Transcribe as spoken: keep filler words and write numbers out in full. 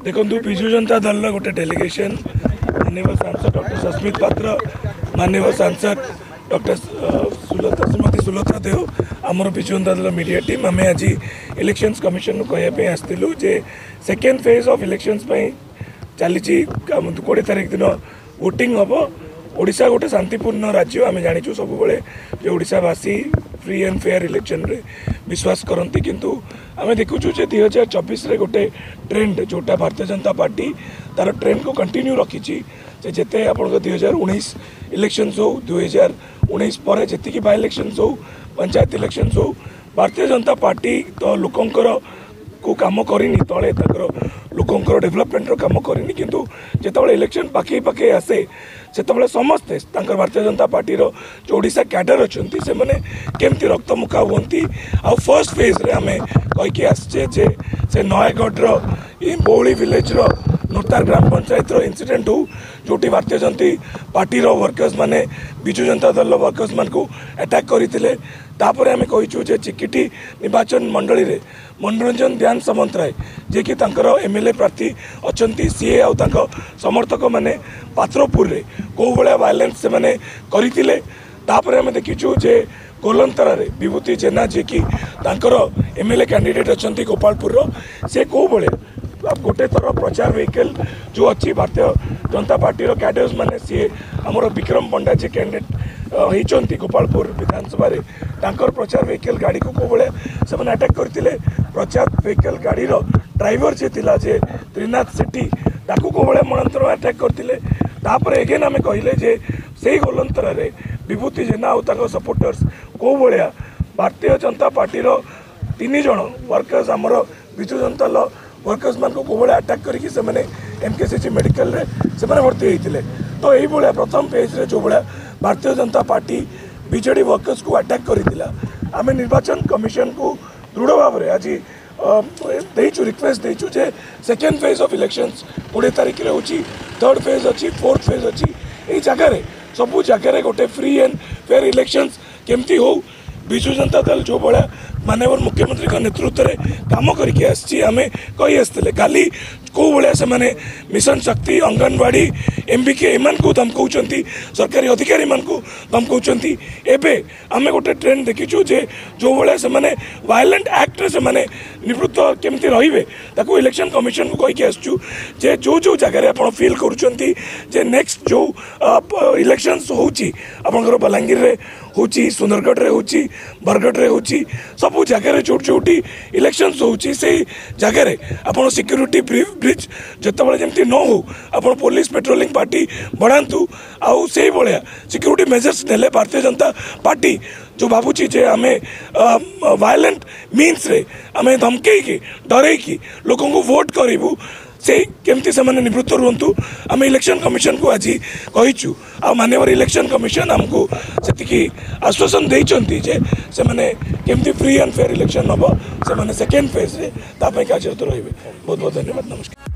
देखो विजु जनता दल गोटे डेलीगेशन माननीय सांसद डॉक्टर सस्मित पात्र माननीय सांसद डॉक्टर सुलता श्रीमती सुलता देव आमर विजु जनता दल मीडिया टीम आम आज इलेक्शंस कमिशन को कहवाई आसलु जे सेकेंड फेज ऑफ इलेक्शंस चली कोड़े तारीख दिन वोटिंग हम ओडिशा गोटे शांतिपूर्ण राज्य आम जाचु सब ओडिशावासी फ्री एंड फेयर इलेक्शन रे विश्वास करती किंतु आम देखुचु जे दुई हजार चौबीस गोटे ट्रेंड जोटा भारतीय जनता पार्टी तार ट्रेंड को कंटिन्यू रखी जिते आप दुई हजार उन्नीस इलेक्शंस हो दुई हजार उन्नीस पर जी बाय इलेक्शंस हो पंचायत इलेक्शंस हो भारतीय जनता पार्टी तो लोकंकर को काम करनी तले लोकंर डेभलपमेंट काम करनी किंतु जिते इलेक्शन पाखे पाखे आसे से समस्ते भारतीय जनता पार्टी जो ओडिशा कैडर अच्छा से मैंने केमती रक्तमुखा हमें आ फर्स्ट फेज रे आम कहीकि आसचे जे से नयगढ़ बौली विलेज नोतार ग्राम पंचायत इंसिडेंट हो जोटी भारतीय जनता पार्टी वर्कर्स माने विजु जनता दल वर्कर्स मान को अटैक करते तापर आम कहीचु जे चिकिटी निर्वाचन मंडली रे मनोरंजन ध्यान सामंतराय जे कि एमएलए प्रार्थी अच्छा सीए आ समर्थक माने पात्रपुर रे को भाया वायलेंस से माने करथिले तापर आम देखीचु जे गोलंतरा रे विभूति जेना जे कि एमएलए कैंडिडेट अच्छा गोपालपुर से को भाया गोटे थर प्रचार व्हीकल जो अच्छी भारतीय जनता पार्टी कैडर्स माने सी आमर विक्रम पंडा जे कैंडिडेट होती गोपालपुर विधानसभा तांकर प्रचार व्हीकल गाड़ी को को भाया से अटैक करते प्रचार व्हीकल गाड़ी ड्राइवर जे थिला जे त्रिनाथ सेठी ताकू को भाया मरणतर अटैक करते तापर एगेन आम कहले जे से गोलंतरा रे विभूति जेना और सपोर्टर्स को भाया भारतीय जनता पार्टी तीन जन वर्कर्स आमर विजु जनता दल वर्कर्स मान को भाया अटैक करके एमकेसीजी मेडिकल रे से भर्ती होते तो यही भाया प्रथम फेज रे जो भाया भारतीय जनता पार्टी बीजेडी वर्कर्स को अटैक करथिला आम निर्वाचन कमिशन को दृढ़ भाव में आज देचु रिक्वेस्ट देचु जे सेकेंड फेज ऑफ इलेक्शंस कोड़े तारीख रे होची थर्ड फेज अच्छी फोर्थ फेज अच्छी यही जगह सबू जगह गोटे फ्री एंड फेयर इलेक्शंस केमती हो विजु जनता दल जो भाया माननीय मुख्यमंत्री का नेतृत्व में काम करके आम कही आसते काली को भाया से मिशन शक्ति अंगनवाड़ी एमबीके एमान को धमकाउछंती सरकारी अधिकारी मान को धमकाउछंती एबे आमे गोटे ट्रेंड देखीचु जे जो भाया से वायलेंट एक्ट से निवृत्त केमती रहिबे ताको इलेक्शन कमिशन को कही आसचु जे जो जो जगह आप फील करुछंती जे नेक्स्ट जो इलेक्शंस होची आपनकर बलांगीर रे होची सुंदरगढ़ रे होची बरगढ़ रे होची सबु जगह जोट जोटी इलेक्शंस होची से जगह रे आपन सिक्योरिटी ब्रिज जतबले जेमती न हो आपन पुलिस पेट्रोलिंग पार्टी बढ़ातु आउ से भाया सिक्योरिटी मेजर्स नेले भारतीय जनता पार्टी जो भावुची जे आमे वायलेंट मीन्स रे आमे धमकेकी डरेकी लोकों को वोट करूँ से केमती से निवृत्त रुहतु आम इलेक्शन कमिशन को आज कहीचु आ माननीय इलेक्शन कमिशन आमको से आश्वासन देइचंती जे से केमती फ्री एंड फेयर इलेक्शन हम से सेकेंड फेज रे तापई कार्यरत रहिबे। बहुत बहुत धन्यवाद, नमस्कार।